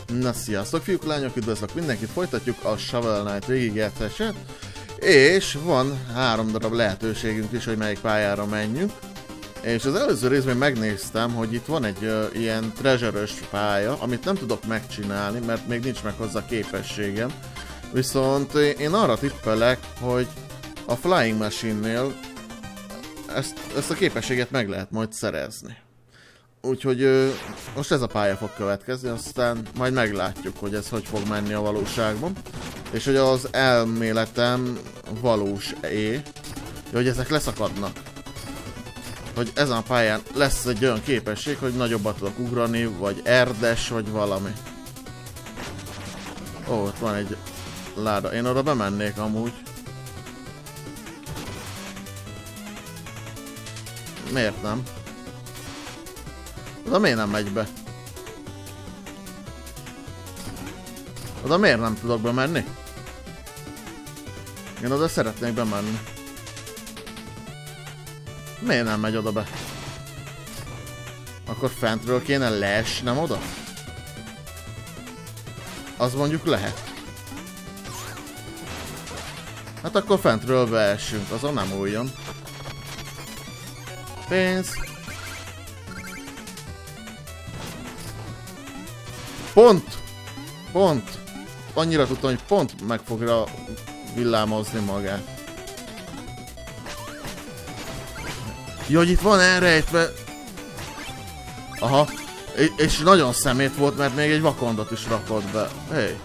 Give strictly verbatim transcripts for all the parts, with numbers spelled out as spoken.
Na sziasztok fiúk, lányok, üdvözlök mindenkit, folytatjuk a Shovel Knight végigjátszását, és van három darab lehetőségünk is, hogy melyik pályára menjünk. És az előző részben megnéztem, hogy itt van egy uh, ilyen treasure-ös pálya, amit nem tudok megcsinálni, mert még nincs meg hozzá képességem. Viszont én arra tippelek, hogy a Flying Machine-nél ezt, ezt a képességet meg lehet majd szerezni. Úgyhogy ö, most ez a pálya fog következni, aztán majd meglátjuk, hogy ez hogy fog menni a valóságban. És hogy az elméletem valós-é, hogy ezek leszakadnak. Hogy ezen a pályán lesz egy olyan képesség, hogy nagyobbat tudok ugrani, vagy erdes, vagy valami. Ó, ott van egy láda. Én oda bemennék amúgy. Miért nem? Oda miért nem megy be? Oda miért nem tudok bemenni? Én oda szeretnék bemenni. Miért nem megy oda be? Akkor fentről kéne leesnem oda? Az mondjuk lehet. Hát akkor fentről beessünk, azon nem újjon. Pénz. Pont! Pont! Annyira tudtam, hogy pont meg fogja villámozni magát. Jó, hogy itt van elrejtve. Aha. És nagyon szemét volt, mert még egy vakondot is rakott be. Hey.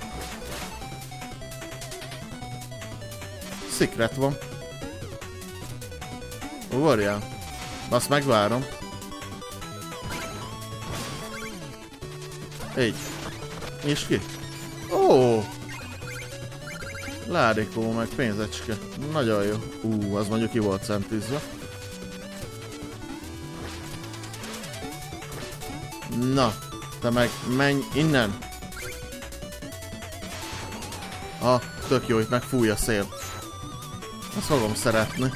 Secret van. Ugorjál. Azt megvárom. Így. Nyisd ki. Ó! Ládikó, meg pénzecske. Nagyon jó. Ú, az mondjuk ki volt centízve. Na, te meg menj innen. Ah, tök jó, itt meg fúj a szél. Azt fogom szeretni.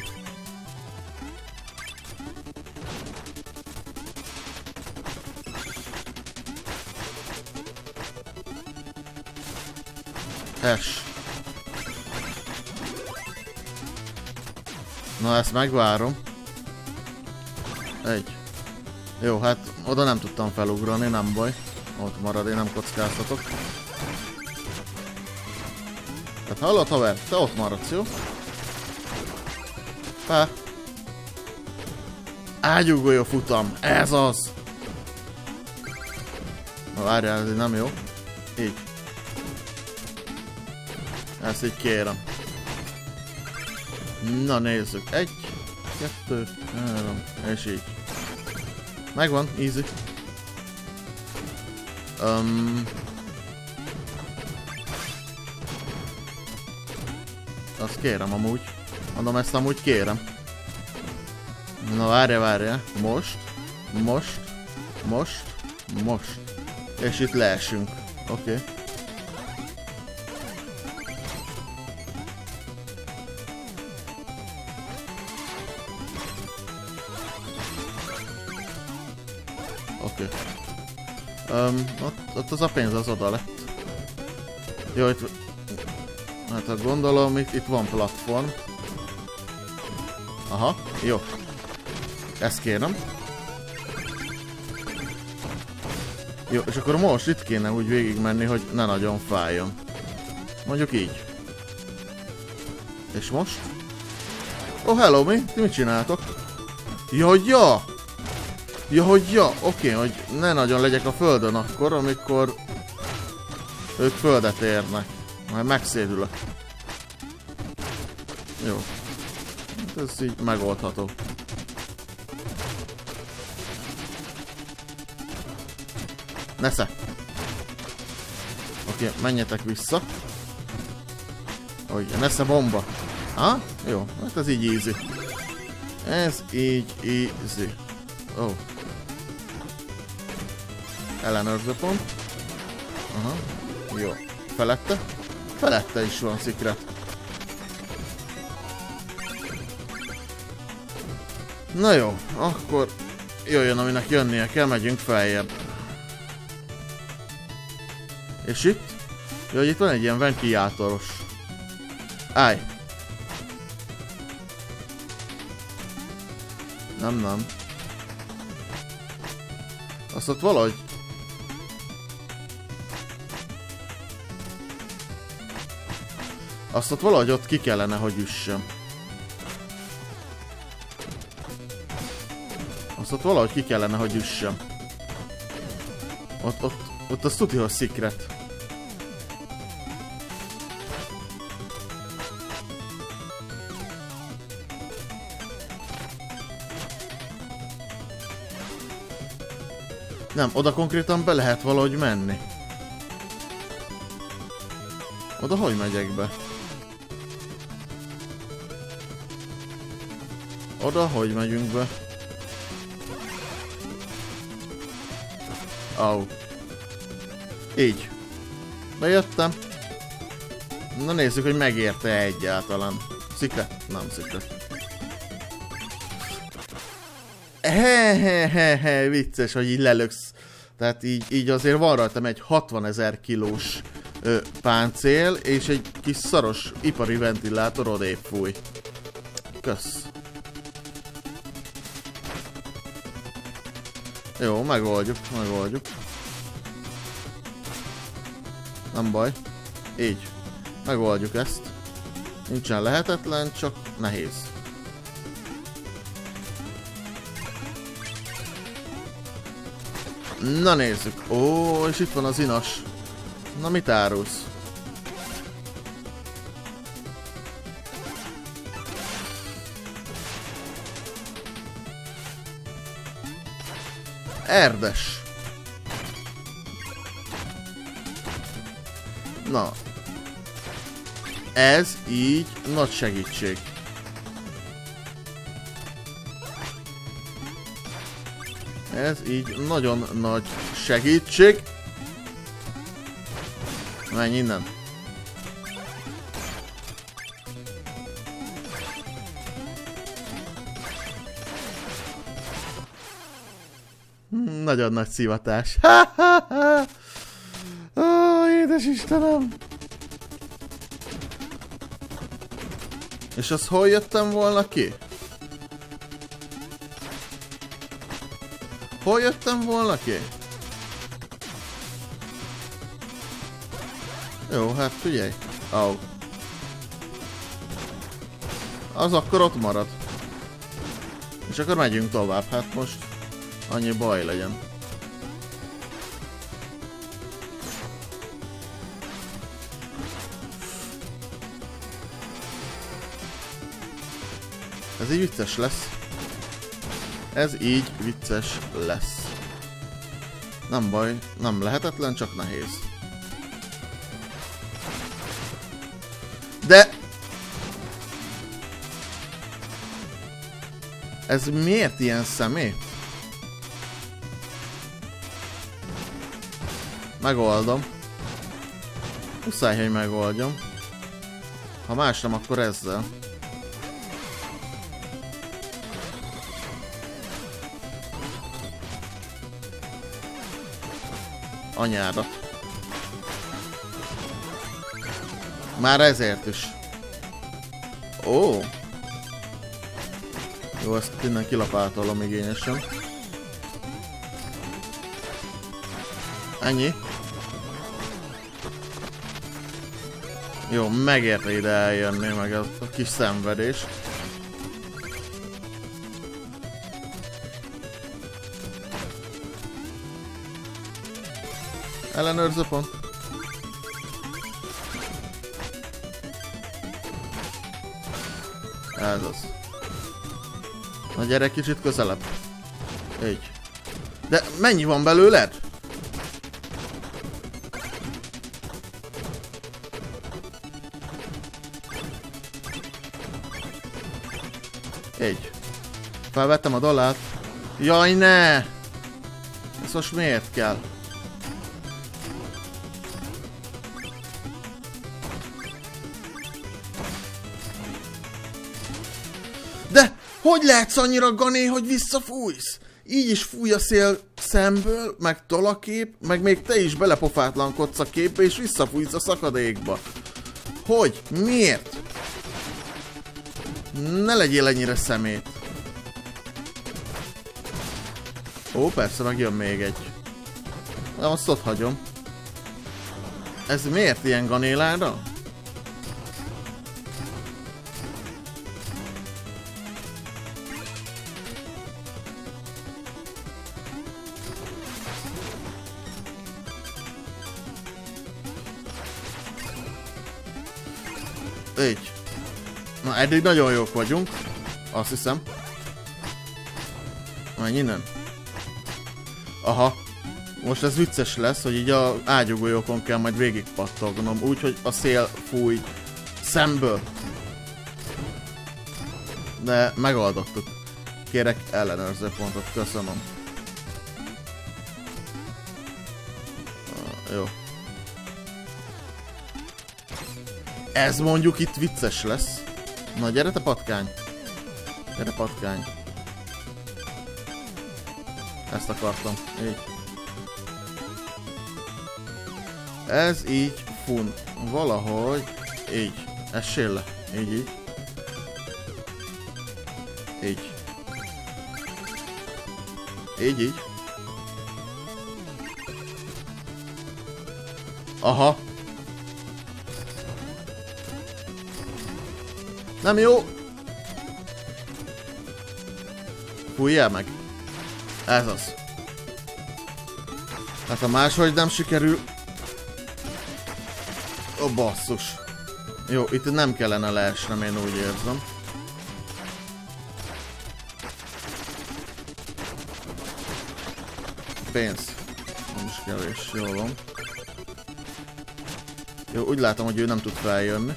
Es. Na, ezt megvárom. Egy. Jó, hát oda nem tudtam felugrani, nem baj. Ott marad, én nem kockáztatok. Tehát hallod, haver? Te ott maradsz, jó? Pá. Ágyugolja futam, ez az! Na várjál, ez nem jó. Így. Ezt így kérem. Na nézzük. Egy, kettő, három, és így. Megvan, easy. Um, azt kérem amúgy. Mondom, ezt amúgy kérem. Na várja, várja. Most. Most. Most. Most. És itt leesünk. Oké. Okay. Oké. Okay. Um, ott, ott az a pénz az oda lett. Jó, itt... Hát gondolom, itt, itt van platform. Aha, jó. Ezt kérem. Jó, és akkor most itt kéne úgy végig menni, hogy ne nagyon fájjon. Mondjuk így. És most? Oh, hello, mi? Ti mit csináltok? Jaj, ja! Ja, hogy ja, oké, okay, hogy ne nagyon legyek a földön akkor, amikor ők földet érnek. Majd megszédülök. Jó. Ez így megoldható. Nesze! Oké, okay, menjetek vissza. Hogy nesze bomba. Ha? Jó, hát ez így easy. Ez így easy. Ó. Oh. Ellenőrző pont. Aha. Jó. Felette? Felette is van secret. Na jó, akkor jöjjön, aminek jönnie kell, megyünk feljebb. És itt? Jó, itt van egy ilyen ventilátoros. Állj! Nem, nem. Azt ott valahogy... Azt ott valahogy ott ki kellene, hogy üssem. Azt ott valahogy ki kellene, hogy üssem. Ott, ott, ott az tuti, hogy secret. Nem, oda konkrétan be lehet valahogy menni. Oda hogy megyek be? Oda hogy megyünk be? Au. Így. Bejöttem. Na nézzük, hogy megérte egyáltalán. Secret? Nem secret. Hehehehe, vicces, hogy így lelöksz. Tehát így, így azért van rajtam egy hatvanezer kilós ö, páncél, és egy kis szaros ipari ventilátor odébb fúj. Kösz. Jó, megoldjuk, megoldjuk. Nem baj. Így. Megoldjuk ezt. Nincsen lehetetlen, csak nehéz. Na nézzük. Ó, és itt van az inas. Na mit árulsz? Erdes. Na. Ez így nagy segítség. Ez így nagyon nagy segítség. Menj innen. Nagyon nagy szivatás. Ha, ha, ha. Ó, édes Istenem. És az hol jöttem volna ki? Hol jöttem volna ki? Jó, hát figyelj. Au. Az akkor ott marad. És akkor megyünk tovább, hát most annyi baj legyen. Ez így vicces lesz. Ez így vicces lesz. Nem baj, nem lehetetlen, csak nehéz. De... Ez miért ilyen szemét? Megoldom. Muszáj, hogy megoldjam. Ha más nem, akkor ezzel. Anyádat. Már ezért is. Ó. Jó, ezt innen kilapátolom igényesen. Ennyi. Jó, megérte ide eljönni, meg a kis szenvedés. Ellenőrző pont. Ez az. Na gyere kicsit közelebb. Így. De mennyi van belőled? Így. Felvettem a dollárt. Jaj, ne! Ez most miért kell? De hogy lehetsz annyira gané, hogy visszafújsz? Így is fúj a szél szemből, meg tolakép, meg még te is belepofátlankodsz a képbe, és visszafújsz a szakadékba. Hogy? Miért? Ne legyél ennyire szemét. Ó, persze, megjön még egy. De azt ott hagyom. Ez miért ilyen ganélára? Így. Na, eddig nagyon jók vagyunk. Azt hiszem. Menj innen. Aha. Most ez vicces lesz, hogy így a ágyúgolyókon kell majd végig pattognom, úgyhogy a szél fúj szemből. De megoldottuk. Kérek ellenőrző pontot, köszönöm. Ah, jó. Ez mondjuk itt vicces lesz. Na gyere te patkány. Gyere patkány. Ezt akartam. Így. Ez így fun. Valahogy. Így. Essél le. Így, így. Így. Így, így. Aha. Nem jó. Fújjál meg. Ez az. Hát ha máshogy nem sikerül... Ó, basszus. Jó, itt nem kellene leesnem, én úgy érzem. Pénz. Nem is kevés, jól van. Jó, úgy látom, hogy ő nem tud feljönni.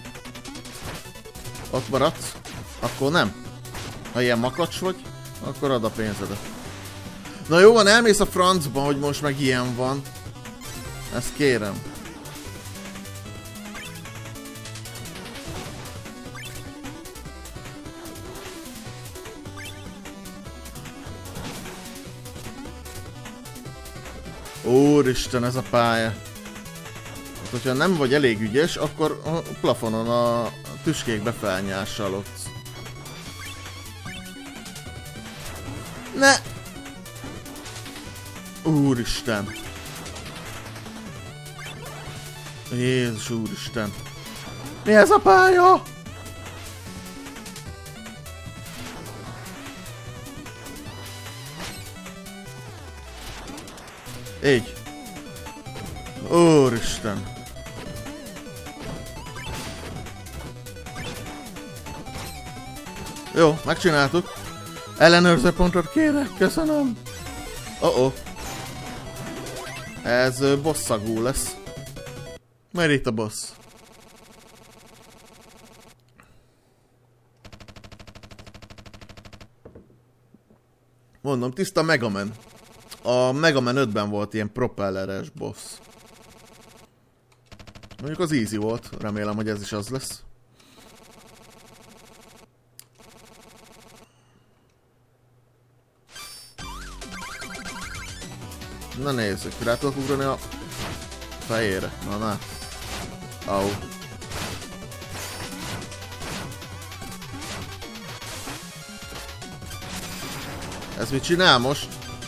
Ott maradsz? Akkor nem. Ha ilyen makacs vagy, akkor ad a pénzedet. Na jó van, elmész a francba, hogy most meg ilyen van. Ezt kérem. Úristen, ez a pálya. Hát, hogyha nem vagy elég ügyes, akkor a plafonon a tüskékbe felnyásalodsz. Ne! Úristen! Jézus úristen! Mi ez a pálya? Így. Úristen. Jó, megcsináltuk. Ellenőrző pontot kérek, köszönöm. Oh-oh. Ez bosszagú lesz. Mert itt a boss. Mondom, tiszta Mega Man. A Mega Man ötben volt ilyen propelleres boss. Mondjuk az easy volt, remélem, hogy ez is az lesz. Na nézzük, rá tudok ugrani a fejére. Na, na. Au. Ez mit csinál most?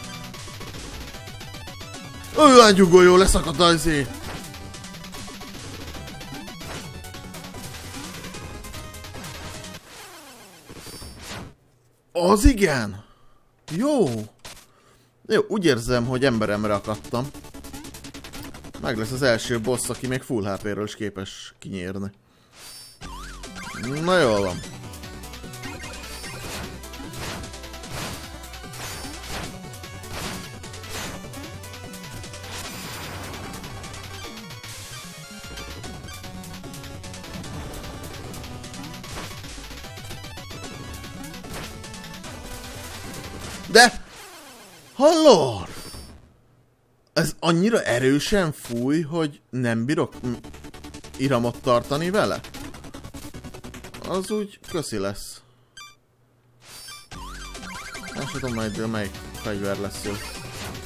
Ő, ágyúgolyó, leszakadt a izé. Az igen! Jó! Jó, úgy érzem, hogy emberemre akadtam. Meg lesz az első boss, aki még full há pé-ről is képes kinyírni. Na jól van. De... Hallod? Ez annyira erősen fúj, hogy nem bírok iramot tartani vele? Az úgy köszi lesz. Nem tudom majd, melyik fegyver lesz jó.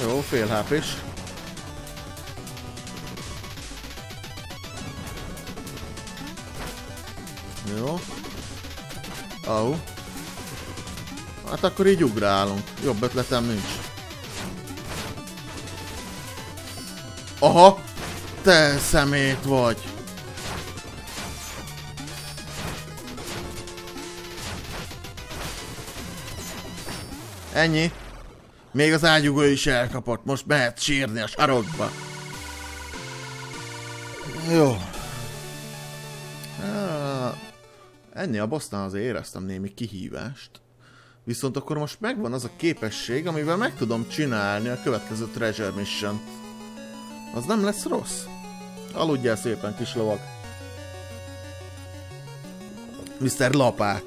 Jó, fél há pés. Jó. Au. Hát akkor így ugrálunk. Jobb ötletem nincs. Aha! Te szemét vagy! Ennyi. Még az ágyugó is elkapott. Most mehet sírni a sarokba. Jó. Ennél a bossnál azért éreztem némi kihívást. Viszont akkor most megvan az a képesség, amivel meg tudom csinálni a következő Treasure Mission-t. Az nem lesz rossz. Aludjál szépen, kis lovag. miszter Lapát.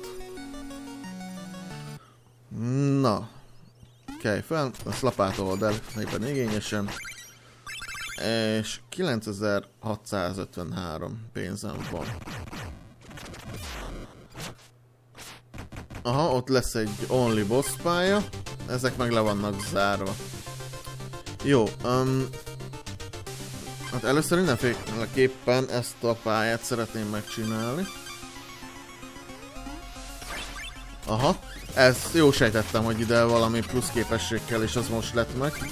Na. Kelj fel, azt lapátolod el, éppen igényesen. És kilencezer-hatszázötvenhárom pénzem van. Aha, ott lesz egy only boss pálya. Ezek meg le vannak zárva. Jó, um, hát először mindenféleképpen ezt a pályát szeretném megcsinálni. Aha, ezt jó sejtettem, hogy ide valami plusz képesség kell, és az most lett meg.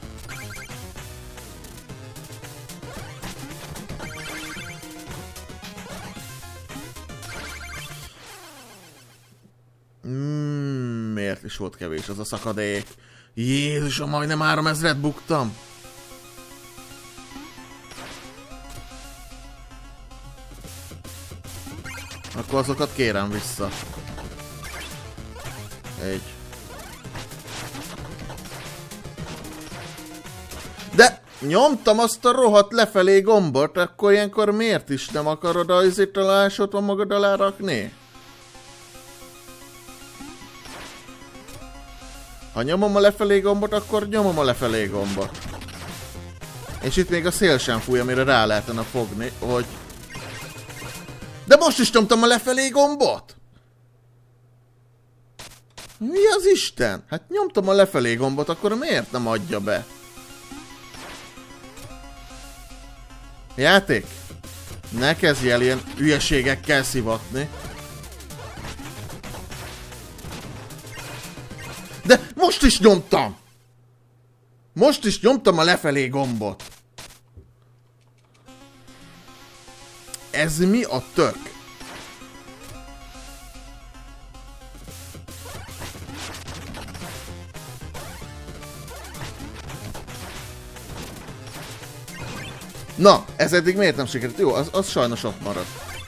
Mm, miért is volt kevés az a szakadék? Jézusom, majdnem háromezret buktam! Akkor azokat kérem vissza. Egy. De nyomtam azt a rohadt lefelé gombot, akkor ilyenkor miért is nem akarod a izét a lásot magad alá rakni? Ha nyomom a lefelé gombot, akkor nyomom a lefelé gombot. És itt még a szél sem fúj, amire rá lehetne fogni, hogy... De most is nyomtam a lefelé gombot! Mi az Isten? Hát nyomtam a lefelé gombot, akkor miért nem adja be? Játék? Ne kezdj el ilyen hülyeségekkel szivatni. De most is nyomtam! Most is nyomtam a lefelé gombot. Ez mi a tök? Na, ez eddig miért nem sikerült? Jó, az, az sajnos ott marad.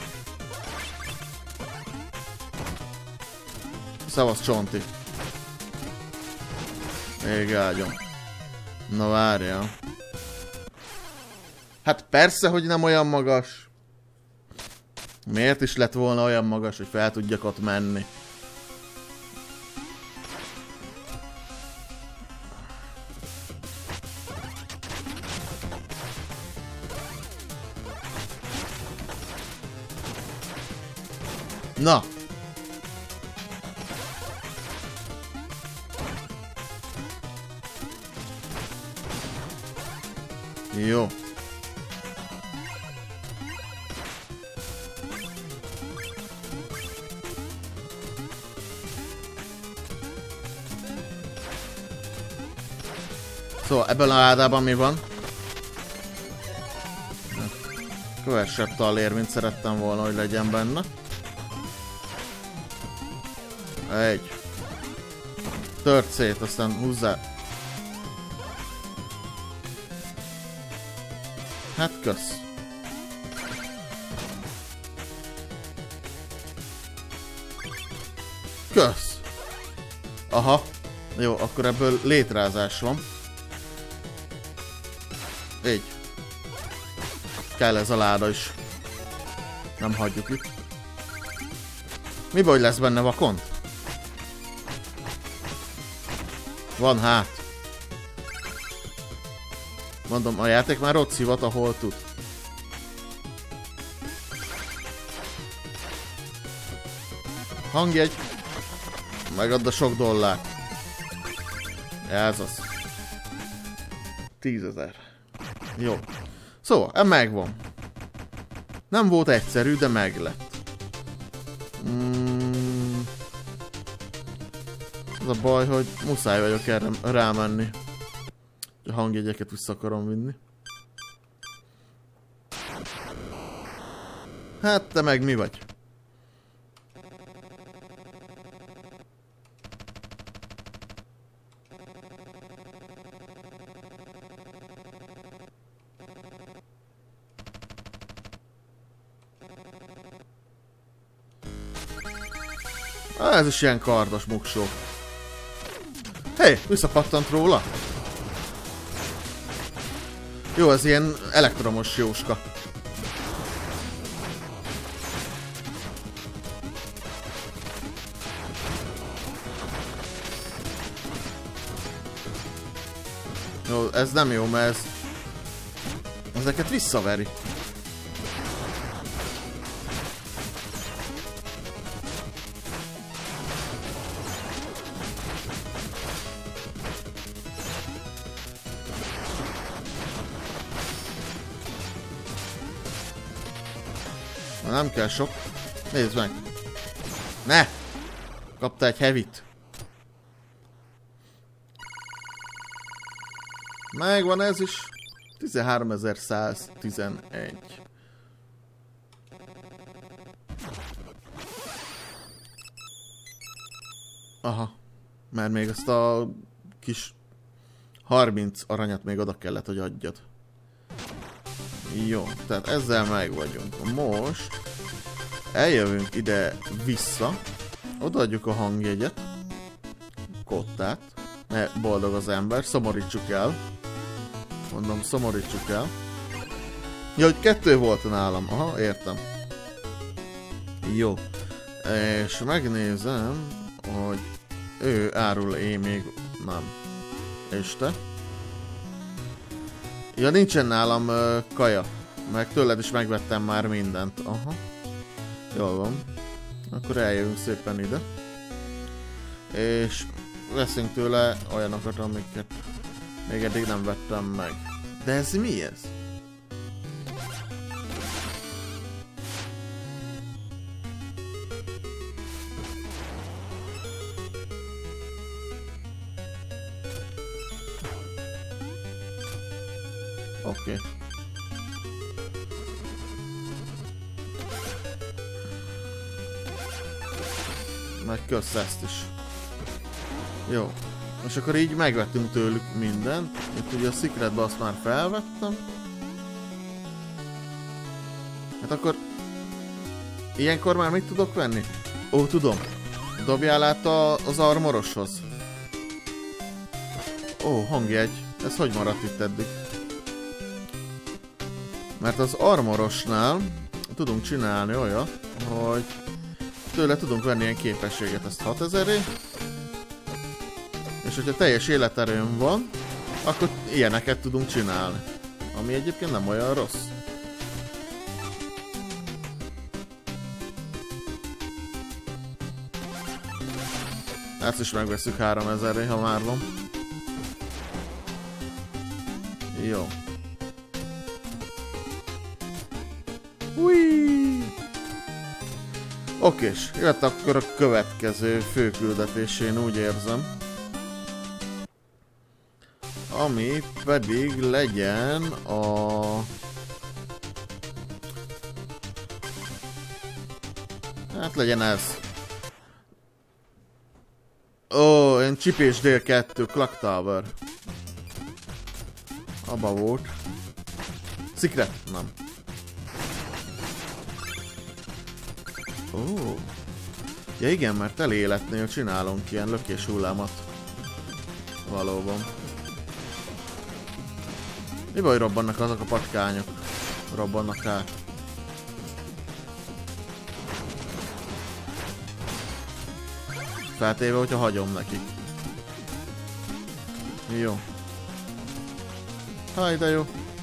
Szavasz, Csonti. Még ágyom. Na várjál. Hát persze, hogy nem olyan magas. Miért is lett volna olyan magas, hogy fel tudjak ott menni? Na! Jó. Szóval ebben a ládában mi van? Kövesebb tallér, mint szerettem volna, hogy legyen benne. Egy. Tört szét, aztán húzzál. Hát kösz. Kösz. Aha. Jó, akkor ebből létrázás van. Így. Kell ez a láda is. Nem hagyjuk itt. Mi baj lesz benne, vakont? Van hát. Mondom, a játék már ott szivat, ahol tud. Hangjegy. Megadd a sok dollárt. Ez az. tízezer. Jó. Szóval, ez megvan. Nem volt egyszerű, de meg lett. Mm. Az a baj, hogy muszáj vagyok erre rámenni. A hangjegyeket vissza akarom vinni. Hát te meg mi vagy? Ah, ez is ilyen kardos muksó. Hé, hey, visszapattant róla. Jó, ez ilyen elektromos jóska. Jó, ez nem jó, mert ez... ezeket visszaveri. Nem kell sok. Nézd meg. Ne! Kapta egy heavy-t. Megvan ez is. tizenháromezer-száztizenegy. Aha. Mert még azt a kis harminc aranyat még oda kellett, hogy adjad. Jó, tehát ezzel meg vagyunk. Most eljövünk ide vissza, odaadjuk a hangjegyet, kottát, mert boldog az ember, szomorítsuk el. Mondom, szomorítsuk el. Ja, hogy kettő volt nálam, aha, értem. Jó, és megnézem, hogy ő árul, én még nem. És te? Ja, nincsen nálam uh, kaja. Meg tőled is megvettem már mindent. Aha. Jól van. Akkor eljövünk szépen ide. És veszünk tőle olyanokat, amiket még eddig nem vettem meg. De ez mi ez? Oké. Okay. Meg kösz ezt is. Jó. És akkor így megvettünk tőlük mindent. Itt ugye a Secretbe azt már felvettem. Hát akkor... ilyenkor már mit tudok venni? Ó, tudom. Dobjál át a, az armoroshoz. Ó, hangjegy. Ez hogy maradt itt eddig? Mert az armorosnál tudunk csinálni olyat, hogy tőle tudunk venni ilyen képességet, ezt hatezeré. És hogyha teljes életerőm van, akkor ilyeneket tudunk csinálni. Ami egyébként nem olyan rossz. Ezt is megveszünk háromezerre, ha már van. Jó. Oké, és jött akkor a következő főküldetés, én úgy érzem. Ami pedig legyen a... hát legyen ez. Ó, én Csipés dél kettő, Clock Tower. Abba volt. Secret? Nem. Ó. Ja igen, mert eléletnél csinálunk ilyen lökés hullámot. Valóban. Mi baj robbannak azok a patkányok? Robbannak át. Feltéve, hogyha hagyom nekik. Jó. Haj, de jó.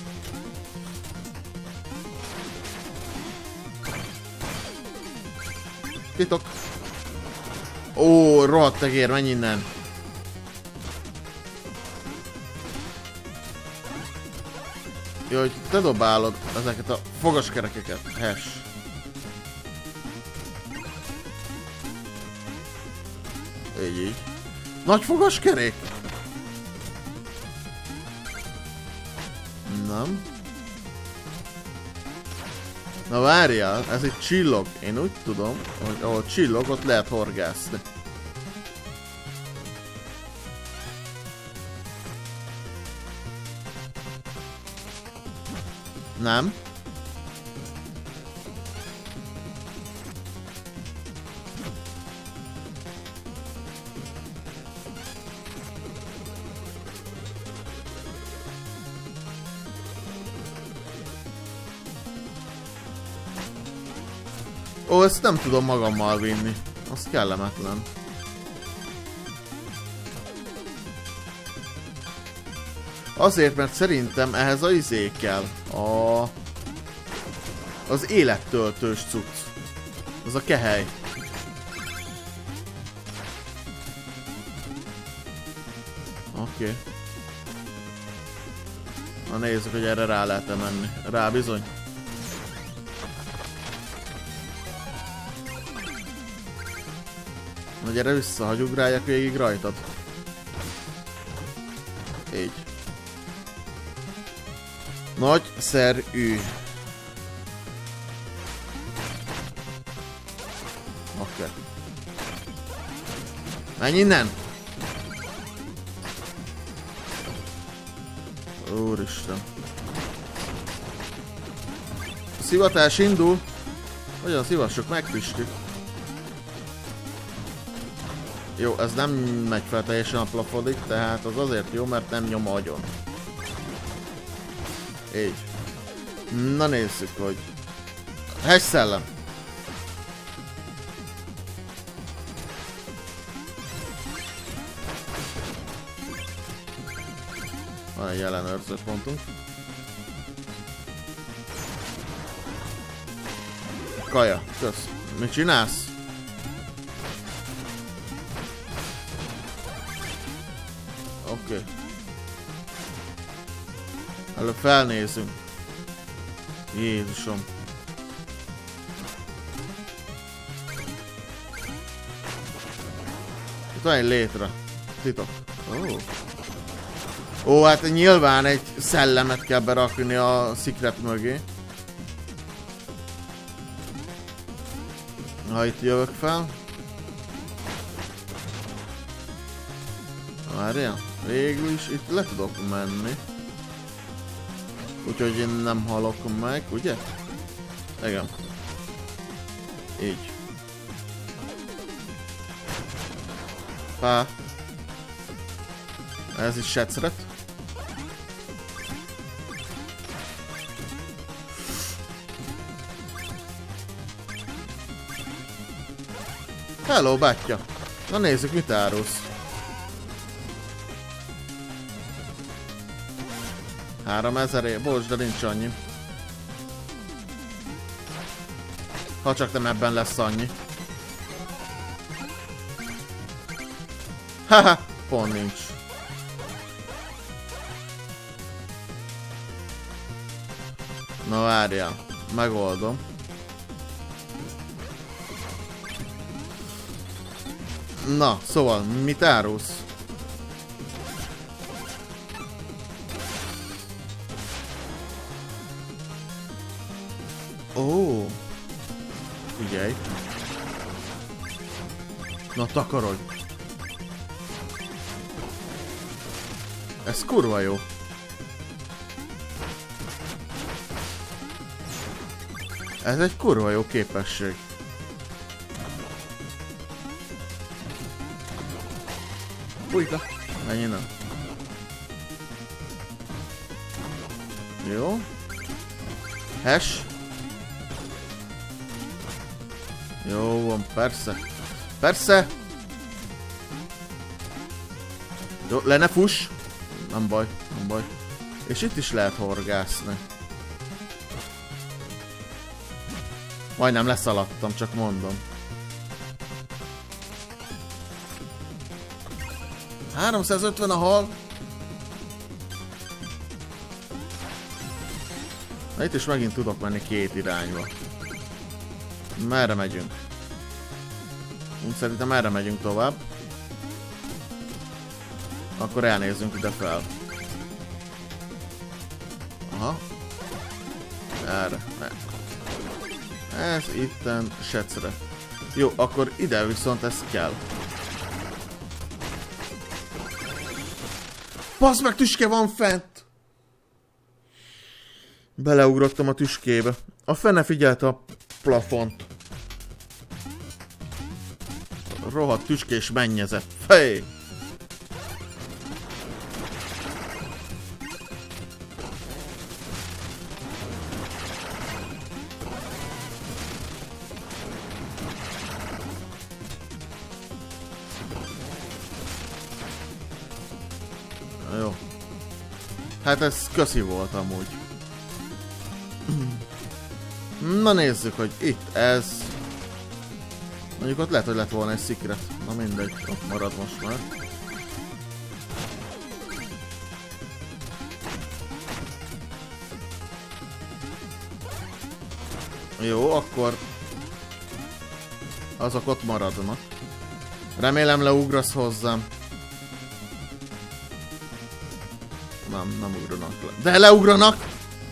Titok. Ó, rohadt egér, menj innen. Jó, hogy te dobálod ezeket a fogaskerekeket. Hash. Így, így. Nagy fogaskerék? Nem. Na várjál, ez egy csillog. Én úgy tudom, hogy ahol csillog, ott lehet horgászni. Nem. Ó, ezt nem tudom magammal vinni. Az kellemetlen. Azért, mert szerintem ehhez a izé kell. A... Az élettöltős cucc. Az a kehely. Oké. Okay. Na nézzük, hogy erre rá lehet-e menni. Rá bizony. Na gyere vissza, hogy ugráljak végig rajtad. Így. Nagyszerű. Oké. Okay. Menj innen! Úristen. A szivatás indul. Hogyan szivassuk meg, Pisti? Jó, ez nem megy fel teljesen a plafonig, tehát az azért jó, mert nem nyom agyon. Így. Na nézzük, hogy... Hash szellem! Van egy ellenőrző pontunk. Kaja, kösz. Mit csinálsz? Oké. Okay. Előbb felnézünk. Jézusom. Itt van egy létre. Titok. Ó. Ó, hát nyilván egy szellemet kell berakni a secret mögé. Ha itt jövök fel. Várjál. Végül is itt le tudok menni. Úgyhogy én nem halok meg, ugye? Igen. Így. Pá. Ez is secret. Hello, bátyja. Na nézzük, mit árulsz. háromezeré, bocs, de nincs annyi. Ha csak nem ebben lesz annyi. Haha, pont nincs. Na várjál, megoldom. Na, szóval, mit árulsz? Ó, figyelj. Na takarodj. Ez kurva jó. Ez egy kurva jó képesség. Bújka. Menj innen. Jó. Hash. Jó van, persze. Persze! Jó, le ne fuss! Nem baj, nem baj. És itt is lehet horgászni. Majdnem leszaladtam, csak mondom. háromszázötven a hal. Na itt is megint tudok menni két irányba. Merre megyünk? Szerintem erre megyünk tovább. Akkor elnézzünk ide fel. Aha. Erre. Ez itten secre. Jó, akkor ide viszont ez kell. Basz meg, tüske van fent! Beleugrottam a tüskébe. A fene figyelte a plafont. Rohadt tüskés mennyezet. Fej! Jó. Hát ez köszi volt amúgy. Na nézzük, hogy itt ez... Mondjuk ott lehet, hogy lett volna egy secret. Na mindegy, ott marad most már. Jó, akkor... azok ott maradnak. Remélem leugrasz hozzám. Nem, nem ugranak le. De leugranak!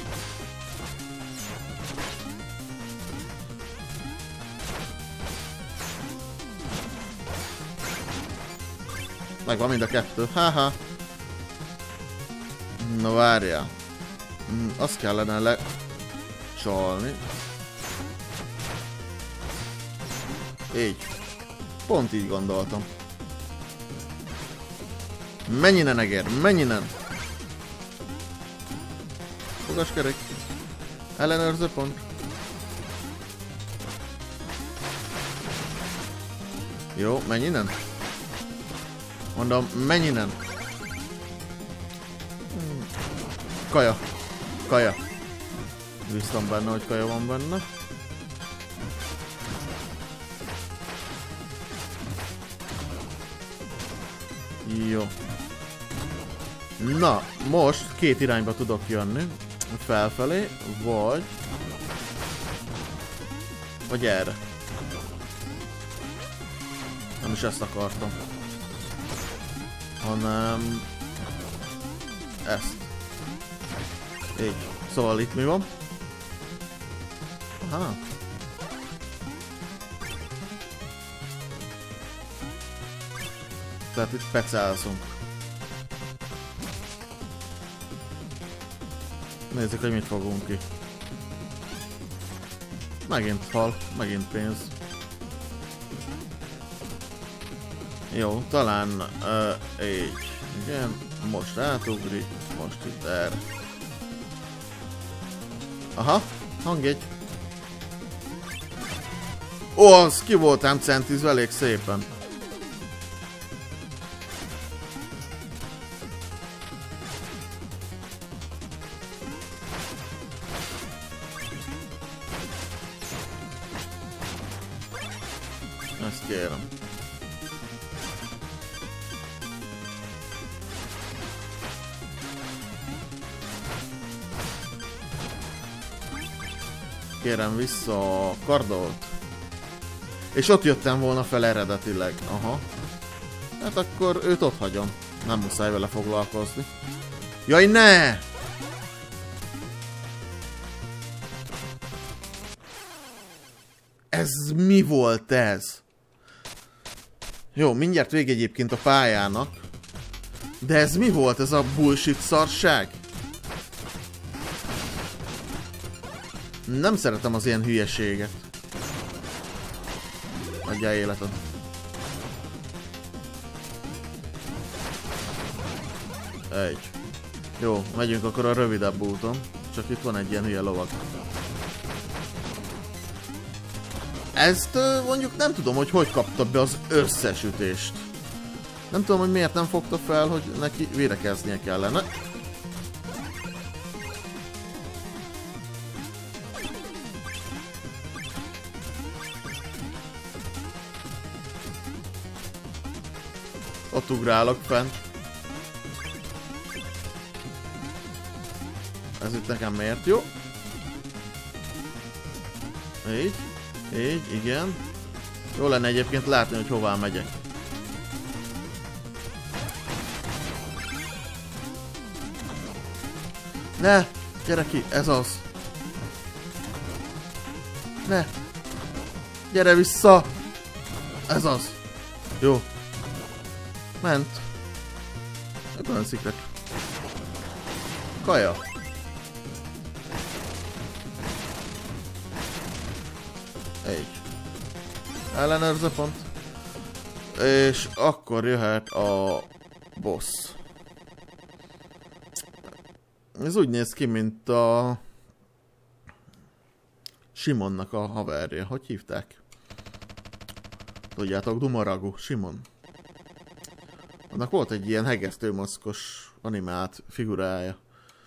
Megvan mind a kettő. Haha. Na várjál. Mm, azt kellene lecsalni. Így. Pont így gondoltam. Menj innen, egér, menj innen! Fogaskerék. Ellenőrző pont. Jó, menj innen. Mondom, menj innen. Kaja. Kaja. Bíztam benne, hogy kaja van benne. Jó. Na, most két irányba tudok jönni. Felfelé, vagy... Vagy erre. Nem is ezt akartam. Hanem... ezt. Így. Szóval itt mi van? Aha. Tehát itt pecálszunk. Nézzük, hogy mit fogunk ki. Megint fal, megint pénz. Jó, talán uh, így. Igen, most átugri, most itt erre. Aha, hangjegy. Ó, az ki voltám centizve elég szépen. Ezt kérem. Kérem vissza a kardolt. És ott jöttem volna fel eredetileg. Aha. Hát akkor őt ott hagyom. Nem muszáj vele foglalkozni. Jaj, ne! Ez mi volt ez? Jó, mindjárt vége egyébként a pályának. De ez mi volt ez a bullshit szarság? Nem szeretem az ilyen hülyeséget. Adjál életed. Egy. Jó, megyünk akkor a rövidebb úton. Csak itt van egy ilyen hülye lovag. Ezt mondjuk nem tudom, hogy hogy kapta be az összes ütést. Nem tudom, hogy miért nem fogta fel, hogy neki védekeznie kellene. Ott ugrálok fent. Ez itt nekem miért jó? Így. Így, igen. Jó lenne egyébként látni, hogy hová megyek. Ne! Gyere ki, ez az! Ne! Gyere vissza! Ez az! Jó. Ment. Ebben a szikret. Kaja. Egy. Ellenőrző pont. És akkor jöhet a boss. Ez úgy néz ki, mint a Simonnak a haverja. Hogy hívták? Tudjátok, Dumaragu, Simon. Annak volt egy ilyen hegesztőmaszkos animált figurája.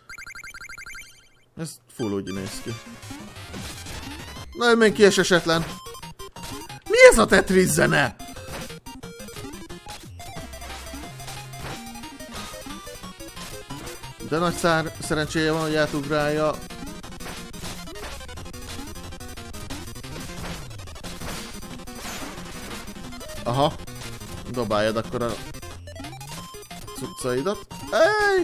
Ez full úgy néz ki. Na, még kiesesetlen. Mi ez a Tetris zene? De nagy szár szerencséje van, hogy átugrálja. Aha. Dobáljad akkor a cuccaidat. Ej!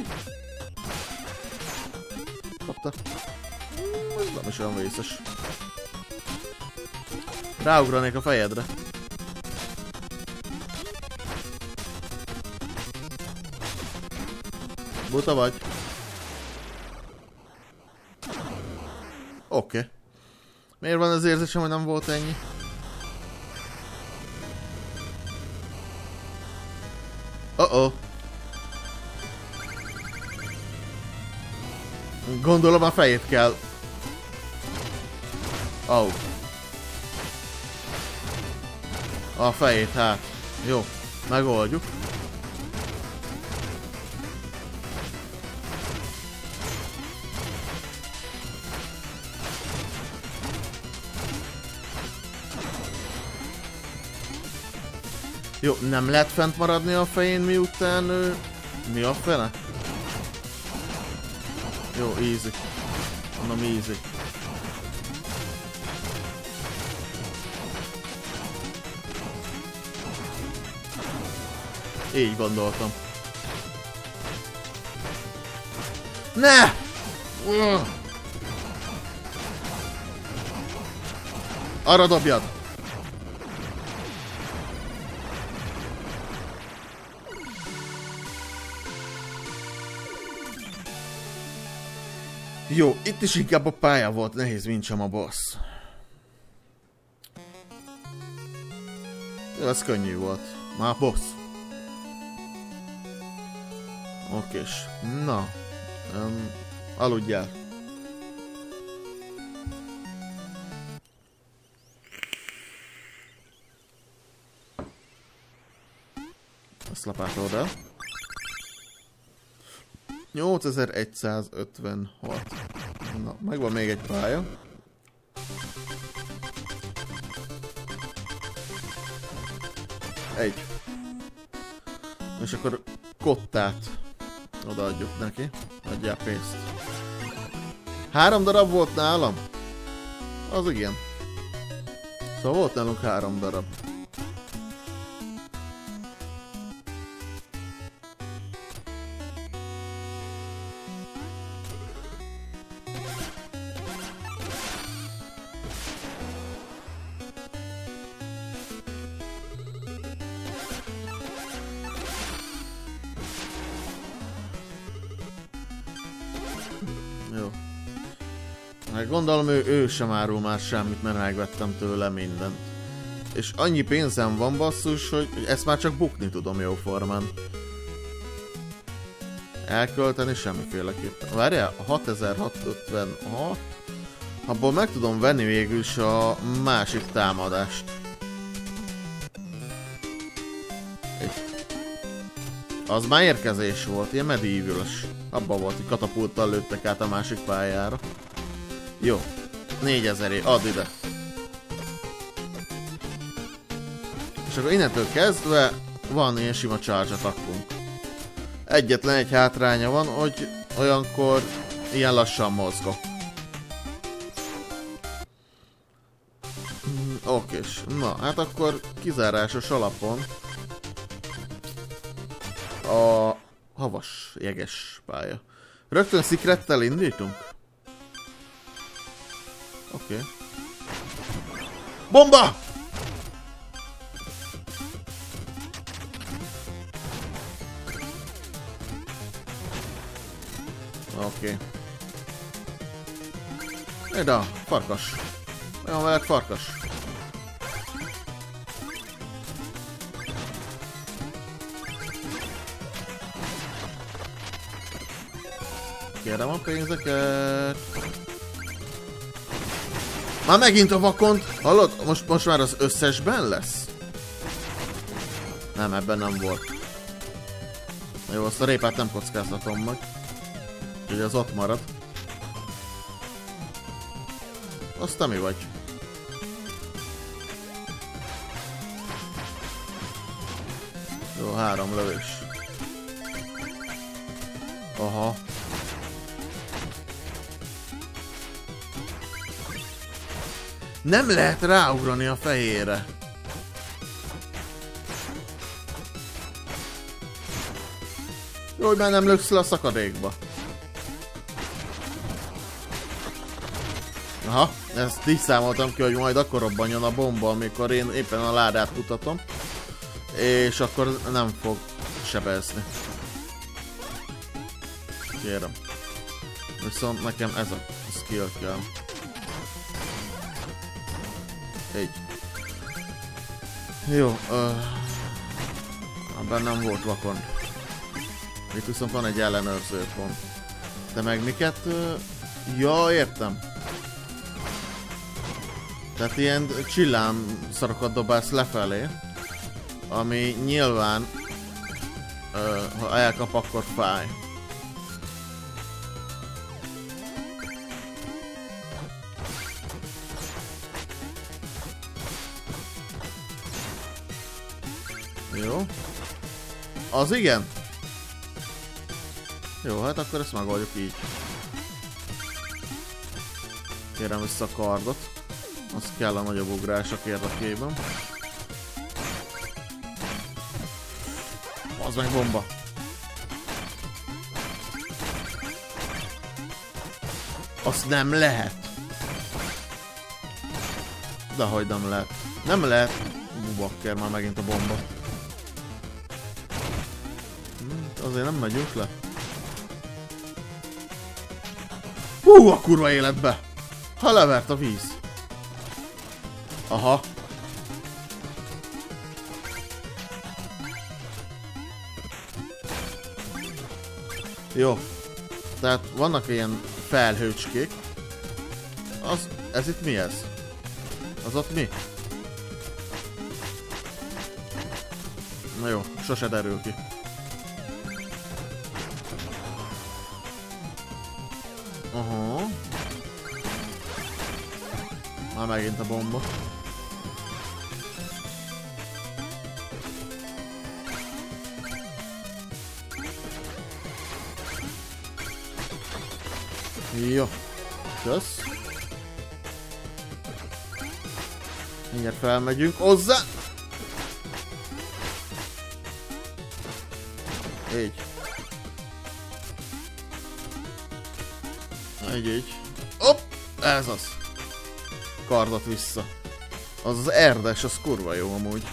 Kapta. Ez nem is olyan vészes. Ráugranék a fejedre. Buta vagy. Oké. Okay. Miért van az érzésem, hogy nem volt ennyi? Oh-oh. Gondolom a fejét kell. Oh. A fejét, hát. Jó, megoldjuk. Jó, nem lehet fent maradni a fején, miután ő... Mi a fele? Jó, easy. Mondom, easy. Így gondoltam. Ne! Uh. Arra dobjad! Jó, itt is inkább a pálya volt nehéz, mint sem a boss. Jó, ez könnyű volt. Már boss. Okés. Na. Um, aludjál. Ezt lapátolod el. nyolcezer-egyszázötvenhat. Na, megvan még egy pálya. Egy. És akkor kottát odaadjuk neki. Adjál pénzt. Három darab volt nálam? Az igen. Szóval volt nálunk három darab. Jó. Hát gondolom ő, ő sem árul már semmit, mert megvettem tőle mindent. És annyi pénzem van basszus, hogy ezt már csak bukni tudom jóformán. Elkölteni semmiféleképpen. Várjál, hatezer-hatszázötvenhat. Abból meg tudom venni végül is a másik támadást. Az már érkezés volt, ilyen medieval-ös. Abban volt, hogy katapulttal lőttek át a másik pályára. Jó. négyezeré, add ide. És akkor innentől kezdve van ilyen sima charge attackunk. Egyetlen egy hátránya van, hogy olyankor ilyen lassan mozgok. Okés. Na, hát akkor kizárásos alapon a havas, jeges pálya. Rögtön szikrettel indítunk? Oké. Okay. Bomba! Oké. Okay. Eda, farkas. Olyan veled farkas. Kérem a pénzeket. Már megint a vakont. Hallod? Most, most már az összesben lesz? Nem, ebben nem volt. Jó, azt a répát nem kockáztatom meg. Úgyhogy az ott marad. Azt te mi vagy? Jó, három lövés. Aha. Nem lehet ráugrani a fehérre. Jó, hogy már nem löksz le a szakadékba. Aha, ezt így számoltam ki, hogy majd akkor robbanjon a bomba, amikor én éppen a ládát kutatom. És akkor nem fog sebezni. Kérem. Viszont nekem ez a skill kell. Így. Jó, uh, abban nem volt vakon. Itt viszont van egy ellenőrző pont. De meg miket? Uh, ja, értem. Tehát ilyen csillám szarokat dobálsz lefelé. Ami nyilván, uh, ha elkap, akkor fáj. Jó. Az igen. Jó, hát akkor ezt megoldjuk így. Kérem vissza a kardot. Az kell a nagyobb ugrások érdekében. Az meg bomba. Azt nem lehet. Dehogy nem lehet. Nem lehet. Bakker, már megint a bomba. Hm, azért nem megyünk le. Hú, a kurva életbe! Ha levert a víz. Aha. Jó. Tehát vannak ilyen felhőcskék. Az, ez itt mi ez? Az ott mi? Na jó, sose derül ki. Aha. Már megint a bomba. Jó. Kösz. Mindjárt felmegyünk hozzá. Így. Így, így. Hopp! Ez az. Kardot vissza. Az az erdes, az kurva jó amúgy.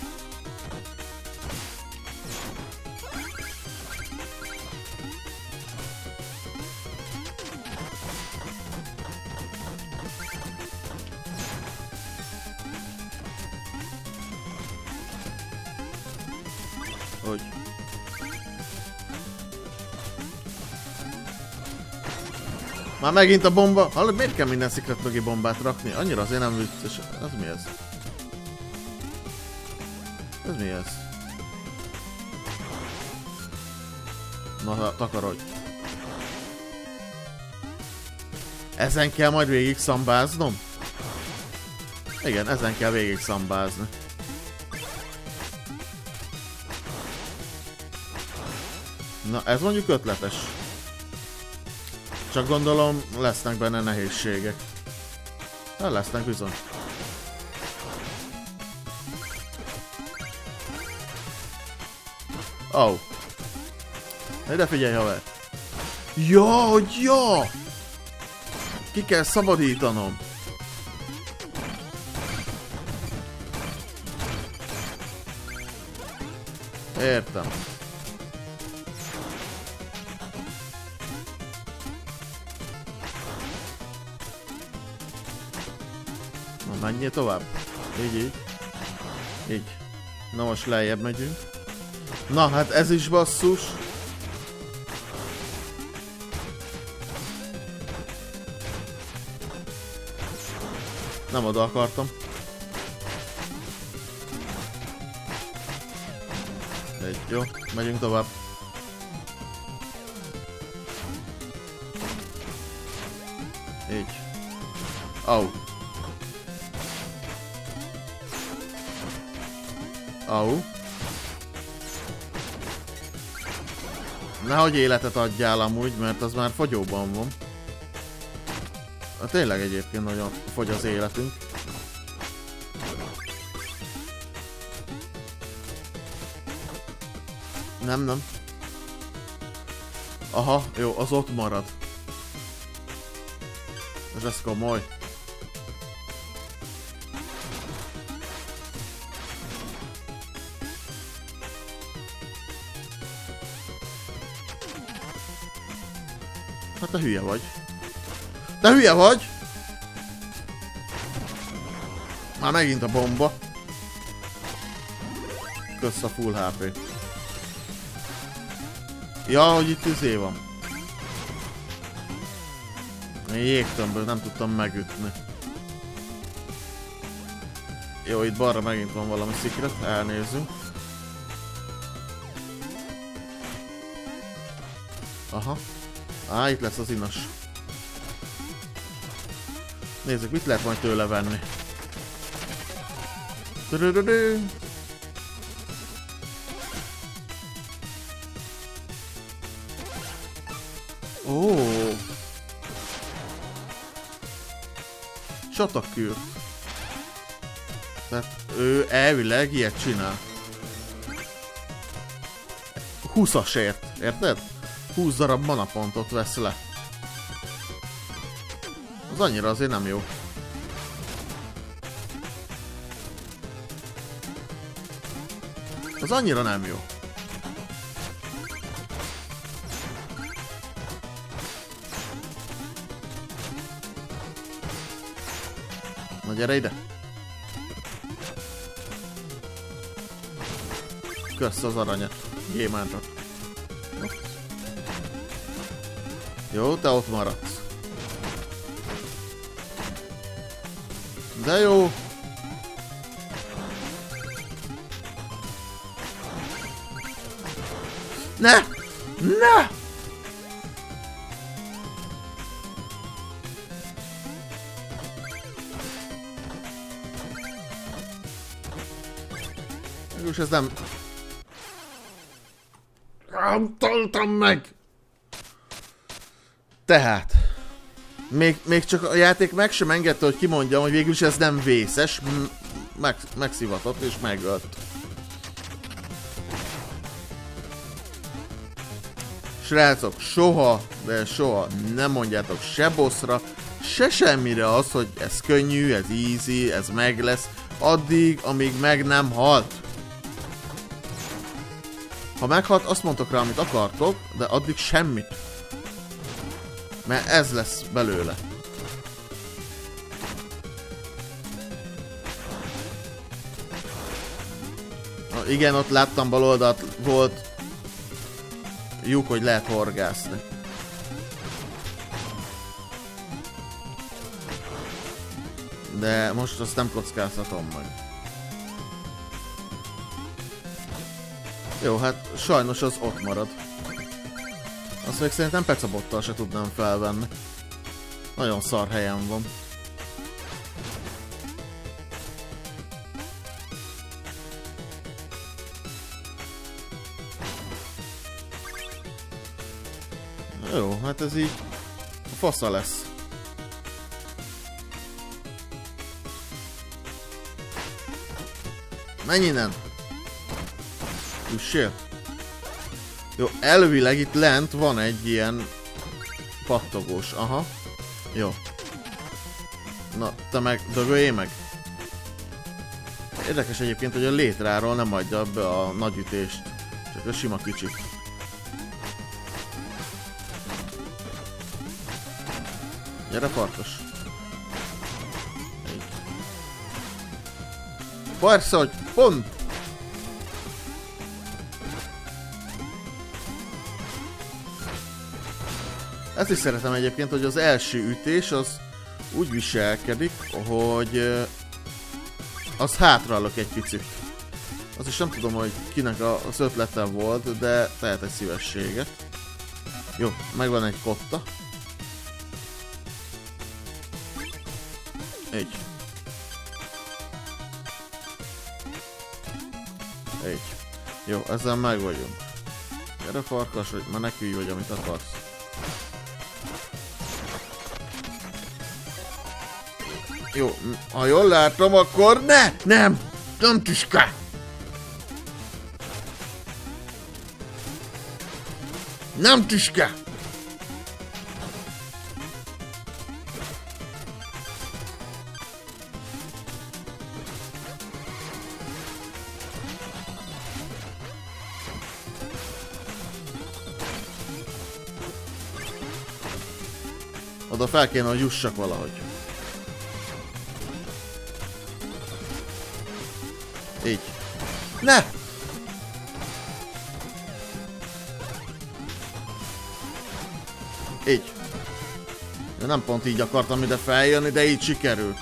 Hogy? Már megint a bomba. Hallod, miért kell minden szikret mögé bombát rakni? Annyira azért nem vicces. Ez mi ez? Ez mi ez? Na, takarodj. Ezen kell majd végig szambáznom? Igen, ezen kell végig szambázni. Na, ez mondjuk ötletes. Csak gondolom, lesznek benne nehézségek. Hát lesznek bizony. Ó. Oh. Ide figyelj, haver. Ja, hogy ja! Ki kell szabadítanom. Értem. Na, menjél tovább. Így, így. Így. Na most lejjebb megyünk. Na, hát ez is basszus. Nem oda akartam. Egy, jó, megyünk tovább. Így. Au. Au. Nehogy életet adjál amúgy, mert az már fogyóban van. Na, tényleg egyébként nagyon fogy az életünk. Nem, nem. Aha, jó, az ott marad. Ez lesz komoly. Hát te hülye vagy. Te hülye vagy! Már megint a bomba. Kösz a full há pé. Ja, hogy itt izé van. Én jégtömbből nem tudtam megütni. Jó, itt balra megint van valami secret, elnézzünk. Aha. Á, itt lesz az inas. Nézzük, mit lehet majd tőle venni. Tudududú. Ó. Csatakűr. Tehát ő elvileg ilyet csinál. húszasért, érted? húsz darab manapontot vesz le. Az annyira azért nem jó. Az annyira nem jó. Na gyere ide! Kösz az aranyat, gyémántot. Jó, te ott maradsz. De jó! Ne! Ne! Mégis ez nem... Nem találtam meg! Tehát... Még, még csak a játék meg sem engedte, hogy kimondjam, hogy végülis ez nem vészes. Meg, megszivatott és megölt. Srácok, soha, de soha nem mondjátok se bossra, se semmire az, hogy ez könnyű, ez easy, ez meg lesz, addig, amíg meg nem halt. Ha meghalt, azt mondtok rá, amit akartok, de addig semmit. Mert ez lesz belőle. Na, igen, ott láttam bal oldalt, volt lyuk, hogy lehet horgászni. De most azt nem kockáztatom meg. Jó, hát sajnos az ott marad. Azt még szerintem pecabottal se tudnám felvenni. Nagyon szar helyen van. Jó, hát ez így fasza lesz. Menj innen! Üssél! Jó, elvileg itt lent van egy ilyen pattogós, aha. Jó. Na, te meg, dögöljél meg. Érdekes egyébként, hogy a létráról nem adja be a nagy ütést. Csak a sima kicsit. Gyere, farkas. Így. Persze, hogy pont! Ezt is szeretem egyébként, hogy az első ütés az úgy viselkedik, hogy az hátrálok egy picit. Azt is nem tudom, hogy kinek az ötlete volt, de tehet egy szívességet. Jó, megvan egy kotta. Így. Így. Jó, ezzel meg vagyunk. Gyere, farkas, hogy menekülj, vagy amit akarsz. Jó, ha jól látom, akkor ne! Nem! Nem tüske! Nem tüske! Oda fel kéne, hogy jussak valahogy. Így. Ne! Így. De nem pont így akartam ide feljönni, de így sikerült.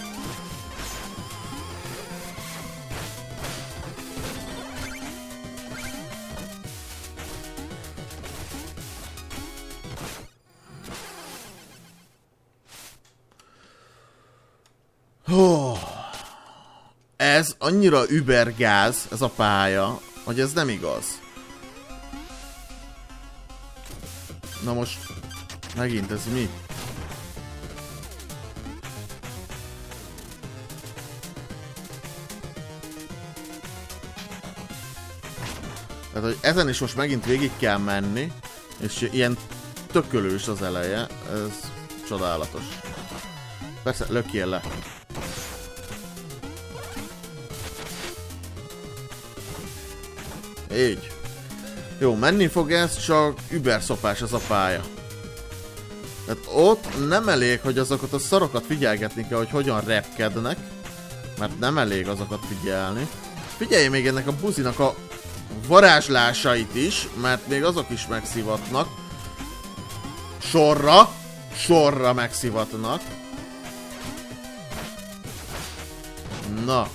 Oh. Ez annyira übergáz, ez a pálya, hogy ez nem igaz. Na most, megint ez mi? Tehát, hogy ezen is most megint végig kell menni, és ilyen tökölős az eleje, ez csodálatos. Persze, lökjél le. Így. Jó, menni fog ez, csak überszopás ez a pálya. Tehát ott nem elég, hogy azokat a szarokat figyelgetni kell, hogy hogyan repkednek. Mert nem elég azokat figyelni. Figyelj még ennek a buzinak a varázslásait is, mert még azok is megszivatnak. Sorra. Sorra megszivatnak. Na.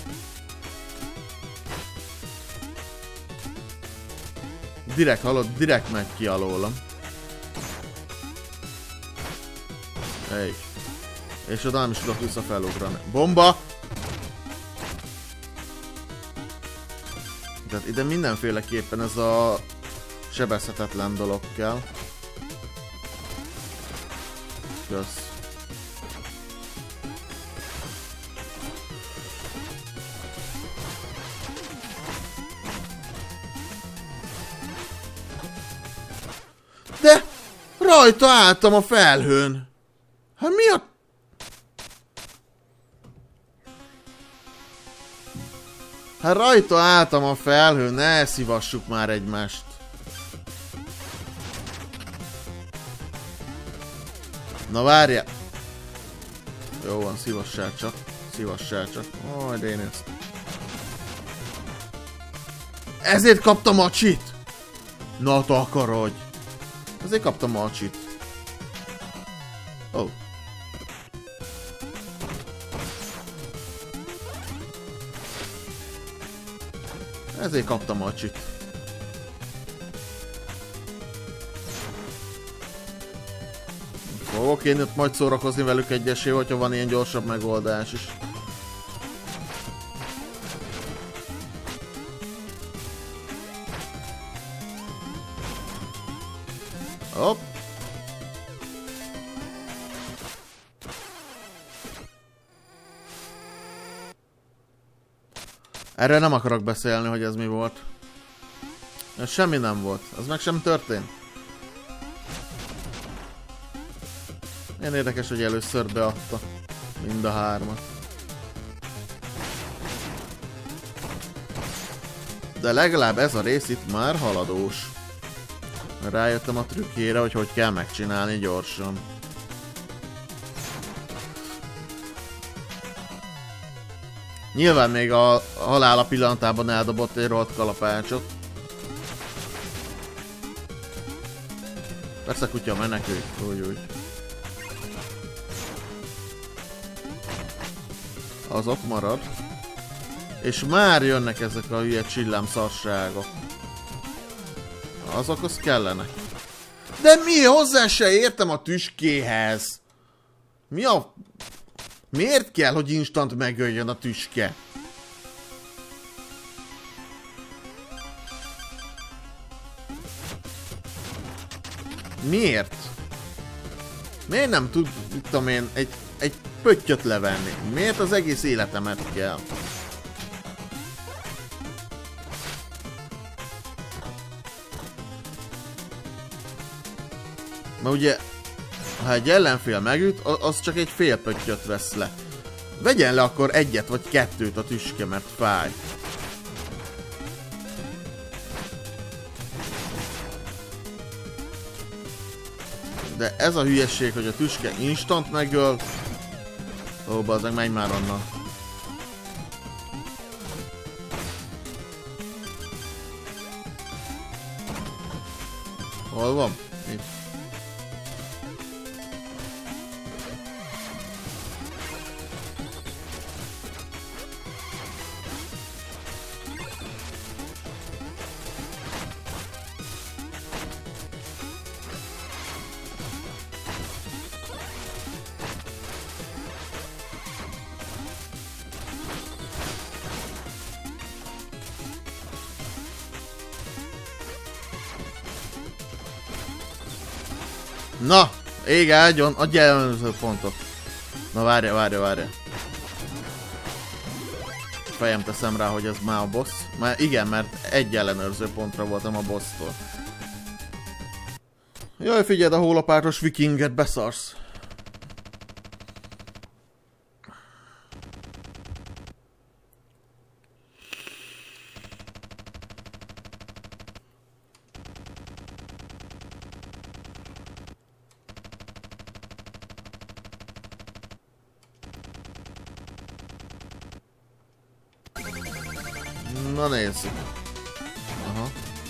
Direkt hallod, direkt megy ki alólam. Egy. És oda nem is tudok vissza felugrani. Bomba! Tehát ide mindenféleképpen ez a sebezhetetlen dolog kell. Kösz. De rajta álltam a felhőn. Hát mi a... Hát rajta álltam a felhőn, ne szivassuk már egymást. Na várja. Jó van, szívassál csak. Szívassál csak. Majd én ezt. Ezért kaptam a csit. Na takarodj. Ezért kaptam a csit. Ó. Oh. Ezért kaptam a csit. Fogok én ott majd szórakozni velük egyesé, hogyha van ilyen gyorsabb megoldás is. Hopp. Erről nem akarok beszélni, hogy ez mi volt. Semmi nem volt. Az meg sem történt. Ilyen érdekes, hogy először beadta mind a hármat. De legalább ez a rész itt már haladós. Rájöttem a trükkjére, hogy hogy kell megcsinálni gyorsan. Nyilván még a halála pillanatában eldobott egy rohadt kalapácsot. Persze kutya menekül, úgy úgy. Az ott marad. És már jönnek ezek a hülye csillámszarságok. Azokhoz kellenek. De mi? Hozzá se értem a tüskéhez. Mi a... Miért kell, hogy instant megöljön a tüske? Miért? Miért nem tud, tudom én, egy, egy pöttyöt levenni? Miért az egész életemet kell? Mert ugye, ha egy ellenfél megüt, az csak egy fél pöttyöt vesz le. Vegyen le akkor egyet vagy kettőt a tüske, mert fáj. De ez a hülyeség, hogy a tüske instant megöl. Ó, bazdmeg, menj már onnan. Hol van? Itt. Na, ég ágyon, adj el előző pontot. Na várja, várja, várja. Fejem teszem rá, hogy ez már a boss. Már igen, mert egy ellenőrző pontra voltam a boss-tól. Jaj, figyeld, a hólapáros vikinget beszarsz. Na nézzük. Aha.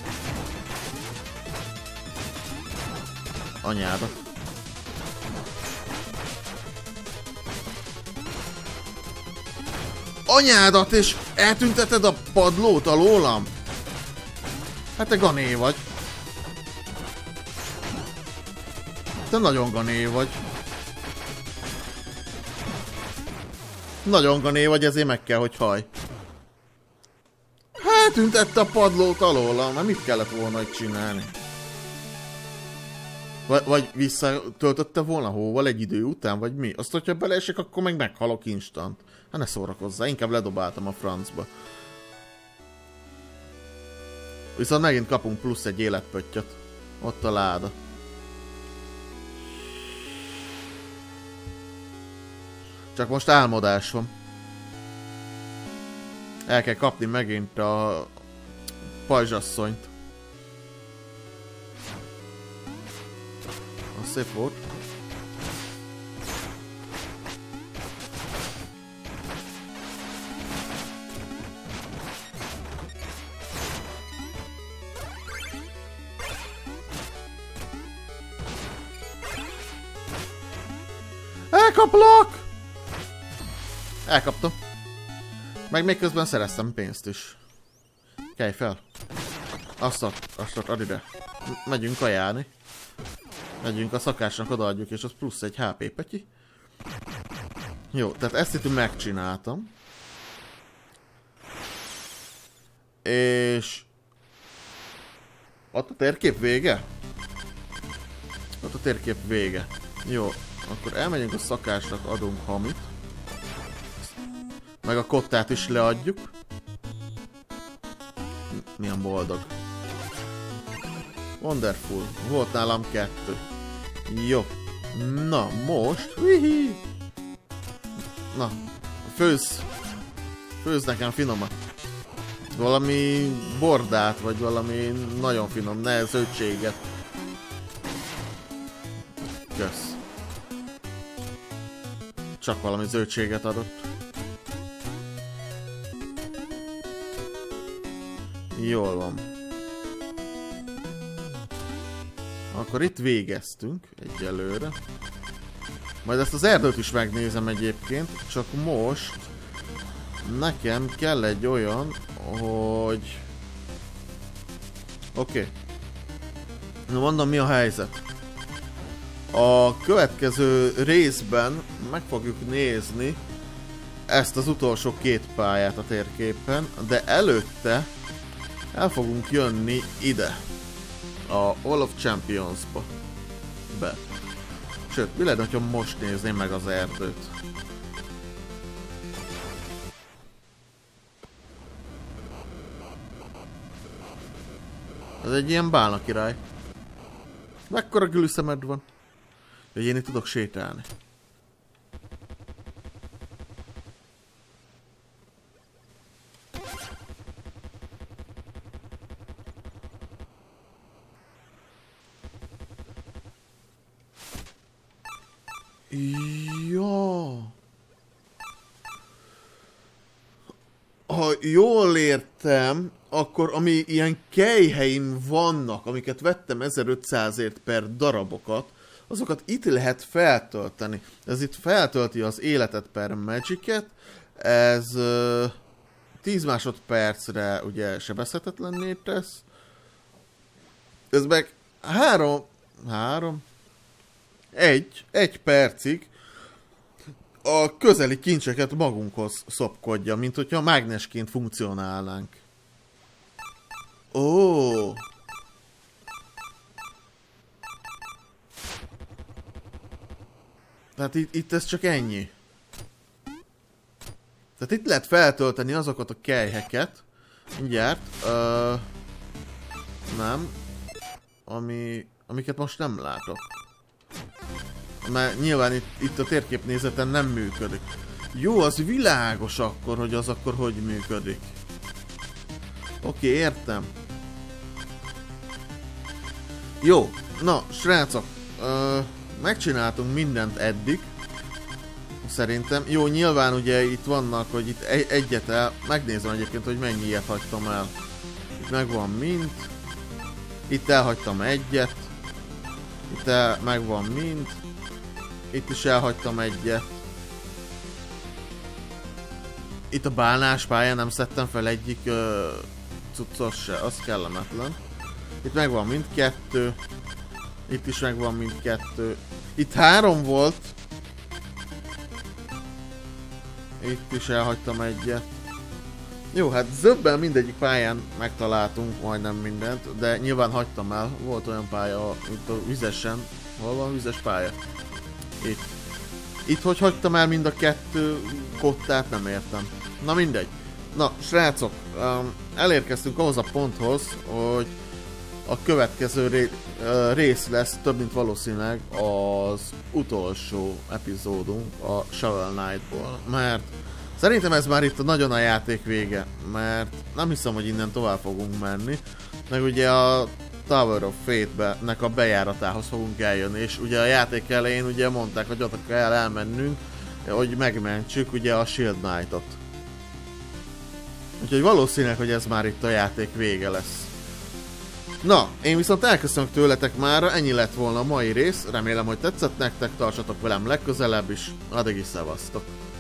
Anyádat. Anyádat, és eltünteted a padlót alólam? Hát te gané vagy. Te nagyon gané vagy. Nagyon gané vagy, ezért meg kell, hogy haj. Eltüntette a padlót alólam, mert mit kellett volna itt csinálni? Vagy, vagy visszatöltötte volna hóval egy idő után, vagy mi? Azt, hogyha beleesek, akkor meg meghalok instant. Hát ne szórakozzá, inkább ledobáltam a francba. Viszont megint kapunk plusz egy életpöttyöt. Ott a láda. Csak most álmodás van. El kell kapni megint a pajzsasszonyt. Az szép volt. Elkaplak! Elkaptam. Meg még közben szereztem pénzt is. Kelj fel. Azt ad, azt ad, add ide. Megyünk kajálni. Megyünk a szakásnak, odaadjuk, és az plusz egy há pé petyi. Jó, tehát ezt itt megcsináltam. És... ott a térkép vége? Ott a térkép vége. Jó, akkor elmegyünk a szakásnak, adunk hamit. Meg a kottát is leadjuk. Milyen boldog. Wonderful. Volt nálam kettő. Jó. Na, most. Hihi. Na, főz. Főz nekem finomat. Valami bordát, vagy valami nagyon finom, ne zöldséget. Kösz. Csak valami zöldséget adott. Jól van. Akkor itt végeztünk egyelőre. Majd ezt az erdőt is megnézem egyébként, csak most nekem kell egy olyan, hogy... Oké. Okay. Na mondom, mi a helyzet. A következő részben meg fogjuk nézni ezt az utolsó két pályát a térképen, de előtte el fogunk jönni ide, a Hall of Champions-ba. Be. Sőt, mi lehet, hogyha most nézném meg az erdőt. Ez egy ilyen bálna király. Mekkora gülüszemed van? Hogy én itt tudok sétálni. Jó. Ha jól értem, akkor ami ilyen kelyheim vannak, amiket vettem ezerötszázért per darabokat, azokat itt lehet feltölteni. Ez itt feltölti az életet per Magicet, ez uh, tíz másodpercre ugye sebezhetetlenné tesz. Ez meg három, három, egy, egy percig a közeli kincseket magunkhoz szopkodja, mint hogyha mágnesként funkcionálnánk. Ó. Tehát itt, itt ez csak ennyi. Tehát itt lehet feltölteni azokat a kelyheket. Mindjárt. Uh, nem. Ami, amiket most nem látok. Mert nyilván itt, itt a térképnézeten nem működik. Jó, az világos akkor, hogy az akkor hogy működik. Oké, értem. Jó, na, srácok. Uh, megcsináltunk mindent eddig. Szerintem. Jó, nyilván ugye itt vannak, hogy itt egy egyet el... Megnézem egyébként, hogy mennyi ilyet hagytam el. Itt megvan mind. Itt elhagytam egyet. Itt el, megvan mind. Itt is elhagytam egyet. Itt a bálnás pályán nem szedtem fel egyik uh, cuccos se, az kellemetlen. Itt megvan mindkettő. Itt is megvan mindkettő. Itt három volt. Itt is elhagytam egyet. Jó, hát zöbben mindegyik pályán megtaláltunk majdnem mindent, de nyilván hagytam el. Volt olyan pálya, itt a vizesen. Hol van vizes pálya? Itt. Itt hogy hagytam el mind a kettő kottát, nem értem. Na mindegy. Na, srácok, um, elérkeztünk ahhoz a ponthoz, hogy a következő ré rész lesz több mint valószínűleg az utolsó epizódunk a Shovel Knight-ból, mert szerintem ez már itt nagyon a játék vége, mert nem hiszem, hogy innen tovább fogunk menni, meg ugye a Tower of Fate-nek a bejáratához fogunk eljönni, és ugye a játék elején ugye mondták, hogy ott kell elmennünk, hogy megmentsük ugye a Shield Knight-ot. Úgyhogy valószínűleg, hogy ez már itt a játék vége lesz. Na, én viszont elköszönök tőletek mára, ennyi lett volna a mai rész, remélem, hogy tetszett nektek, tartsatok velem legközelebb is, addig is szevasztok!